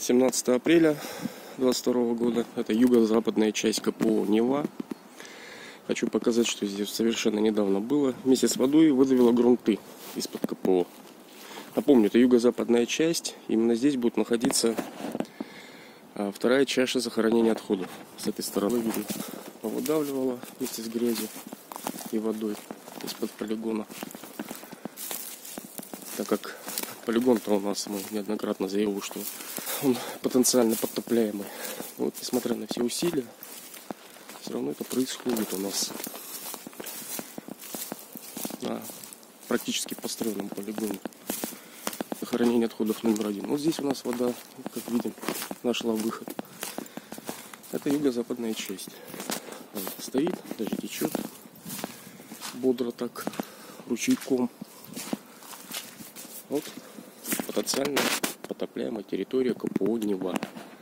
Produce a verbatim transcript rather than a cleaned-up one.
семнадцатое апреля двадцать второго года. Это юго-западная часть КПО Нева. Хочу показать, что здесь совершенно недавно было. Вместе с водой выдавило грунты из-под КПО. Напомню, это юго-западная часть. Именно здесь будет находиться вторая чаша захоронения отходов. С этой стороны видно, повыдавливало вместе с грязью и водой из-под полигона. Так как полигон-то у нас, мы неоднократно заявил, что он потенциально подтопляемый. Вот, несмотря на все усилия, все равно это происходит у нас на практически построенном полигоне захоронения отходов номер один. Вот здесь у нас вода, как видим, нашла выход. Это юго-западная часть. Она стоит, даже течет бодро так, ручейком. Вот потенциально потопляемая территория КПО Нева.